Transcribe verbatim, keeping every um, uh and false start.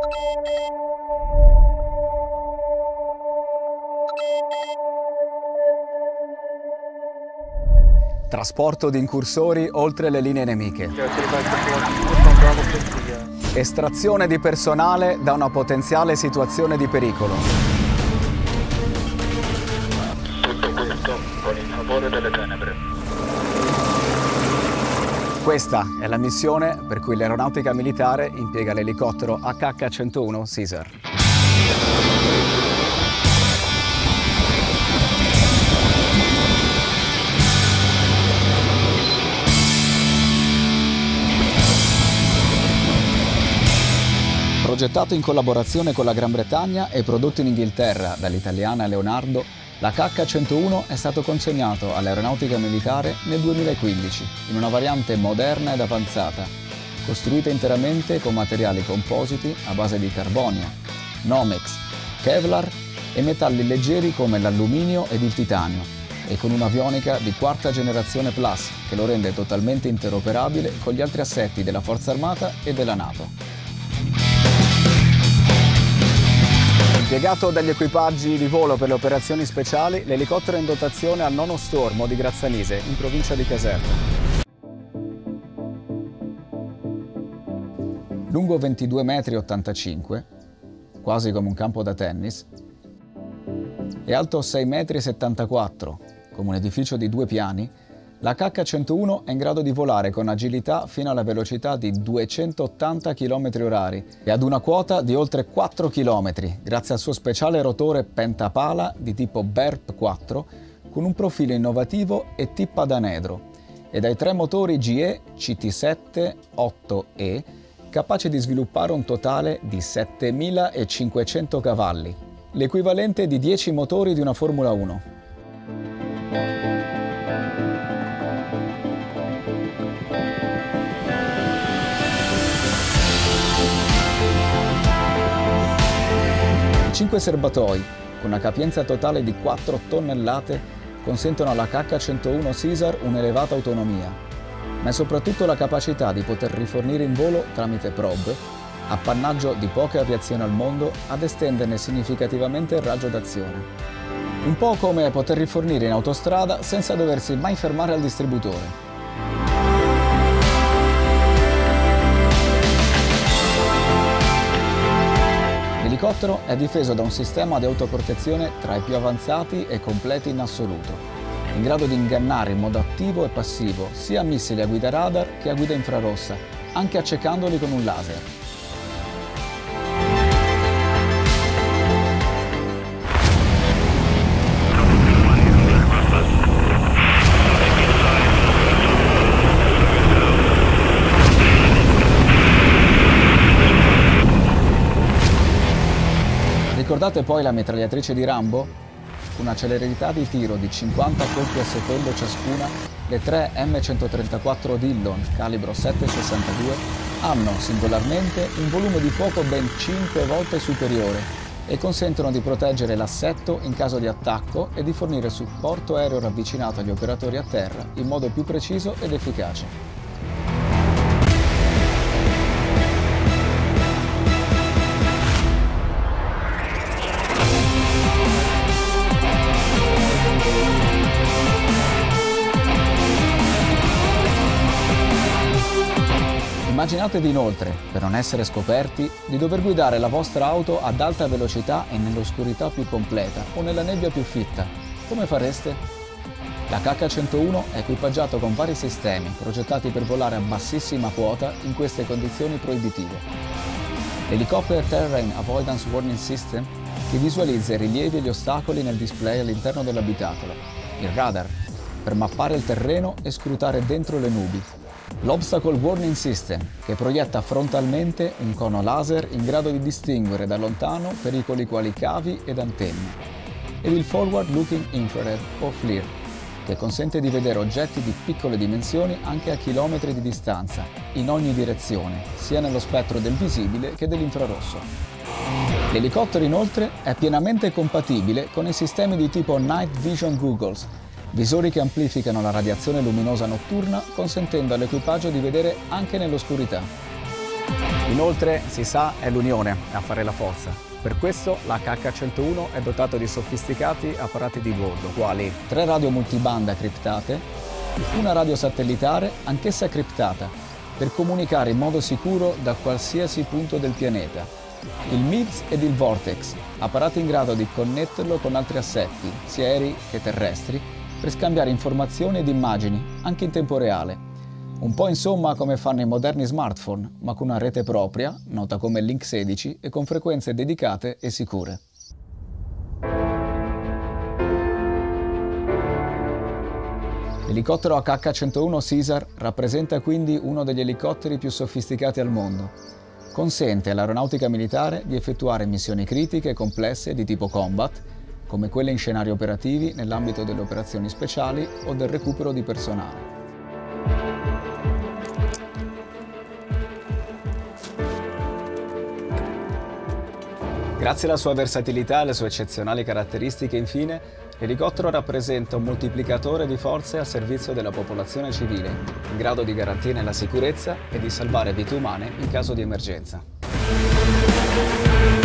Trasporto di incursori oltre le linee nemiche. Estrazione di personale da una potenziale situazione di pericolo. Tutto questo con il favore delle tenebre. Questa è la missione per cui l'Aeronautica Militare impiega l'elicottero H H centouno Caesar. Progettato in collaborazione con la Gran Bretagna e prodotto in Inghilterra dall'italiana Leonardo, l'H H centouno è stato consegnato all'Aeronautica Militare nel duemilaquindici in una variante moderna ed avanzata, costruita interamente con materiali compositi a base di carbonio, Nomex, Kevlar e metalli leggeri come l'alluminio ed il titanio, e con un'avionica di quarta generazione Plus che lo rende totalmente interoperabile con gli altri assetti della Forza Armata e della NATO. Impiegato dagli equipaggi di volo per le operazioni speciali, l'elicottero è in dotazione al nono Stormo di Grazzanise, in provincia di Caserta. Lungo ventidue virgola ottantacinque metri, quasi come un campo da tennis, e alto sei virgola settantaquattro metri, come un edificio di due piani, l'H H centouno è in grado di volare con agilità fino alla velocità di duecentottanta chilometri orari e ad una quota di oltre quattro chilometri, grazie al suo speciale rotore pentapala di tipo B E R P quattro con un profilo innovativo e tippa ad anedro, e dai tre motori G E C T sette otto E capaci di sviluppare un totale di settemilacinquecento cavalli, l'equivalente di dieci motori di una Formula uno. Cinque serbatoi, con una capienza totale di quattro tonnellate, consentono all'H H centouno Caesar un'elevata autonomia, ma è soprattutto la capacità di poter rifornire in volo tramite probe, appannaggio di poche aviazioni al mondo, ad estenderne significativamente il raggio d'azione. Un po' come poter rifornire in autostrada senza doversi mai fermare al distributore. L'elicottero è difeso da un sistema di autoprotezione tra i più avanzati e completi in assoluto, in grado di ingannare in modo attivo e passivo sia missili a guida radar che a guida infrarossa, anche accecandoli con un laser. Ricordate poi la mitragliatrice di Rambo? Con una celerità di tiro di cinquanta colpi al secondo ciascuna, le tre M centotrentaquattro Dillon calibro sette virgola sessantadue hanno singolarmente un volume di fuoco ben cinque volte superiore e consentono di proteggere l'assetto in caso di attacco e di fornire supporto aereo ravvicinato agli operatori a terra in modo più preciso ed efficace. Immaginatevi inoltre, per non essere scoperti, di dover guidare la vostra auto ad alta velocità e nell'oscurità più completa o nella nebbia più fitta. Come fareste? L'H H centouno è equipaggiato con vari sistemi progettati per volare a bassissima quota in queste condizioni proibitive. L'Helicopter Terrain Avoidance Warning System, che visualizza i rilievi e gli ostacoli nel display all'interno dell'abitacolo. Il radar, per mappare il terreno e scrutare dentro le nubi. L'Obstacle Warning System, che proietta frontalmente un cono laser in grado di distinguere da lontano pericoli quali cavi ed antenne. Ed il Forward Looking Infrared, o FLIR, che consente di vedere oggetti di piccole dimensioni anche a chilometri di distanza, in ogni direzione, sia nello spettro del visibile che dell'infrarosso. L'elicottero inoltre è pienamente compatibile con i sistemi di tipo Night Vision Goggles, visori che amplificano la radiazione luminosa notturna consentendo all'equipaggio di vedere anche nell'oscurità. Inoltre, si sa, è l'unione a fare la forza. Per questo l'H H centouno è dotato di sofisticati apparati di bordo, quali tre radio multibanda criptate, una radio satellitare, anch'essa criptata, per comunicare in modo sicuro da qualsiasi punto del pianeta. Il M I D S ed il Vortex, apparati in grado di connetterlo con altri assetti, sia aerei che terrestri, per scambiare informazioni ed immagini, anche in tempo reale. Un po' insomma come fanno i moderni smartphone, ma con una rete propria, nota come Link sedici, e con frequenze dedicate e sicure. L'elicottero H H centouno Caesar rappresenta quindi uno degli elicotteri più sofisticati al mondo. Consente all'aeronautica militare di effettuare missioni critiche e complesse di tipo combat, come quelle in scenari operativi nell'ambito delle operazioni speciali o del recupero di personale. Grazie alla sua versatilità e alle sue eccezionali caratteristiche, infine, l'elicottero rappresenta un moltiplicatore di forze al servizio della popolazione civile, in grado di garantire la sicurezza e di salvare vite umane in caso di emergenza.